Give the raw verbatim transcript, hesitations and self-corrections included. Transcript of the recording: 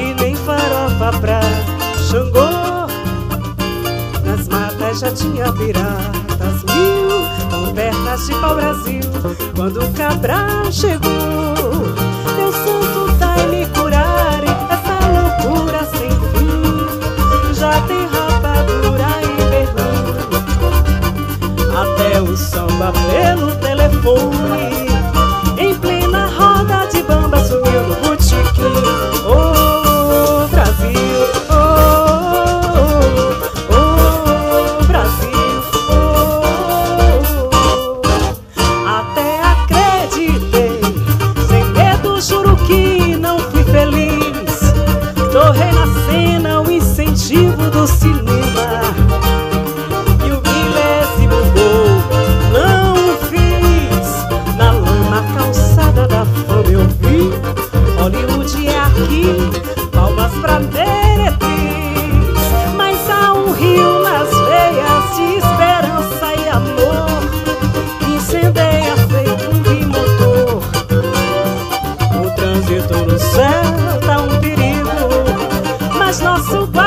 e nem farofa pra Xangô. Nas matas já tinha piratas mil, com pernas de pau-brasil. Quando o Cabral chegou, Deus santo dai me curare essa loucura sem fim. Já tem rapadura e berlim, até o samba pelo telefone. Em plena roda de bamba sumiu no botequim. Oh, Brasil, oh, oh, oh, Brasil, oh. Até acreditei, sem medo juro que não fui feliz. Torrei na cena o incentivo do cinema, e o milésimo gol não fiz. Na lama calçada da fama eu vi Hollywood é aqui, palmas pra Meretriz. Mas há um rio nas veias de esperança e amor, que incendeia feito um bimotor. O trânsito no céu tá um perigo, mas nosso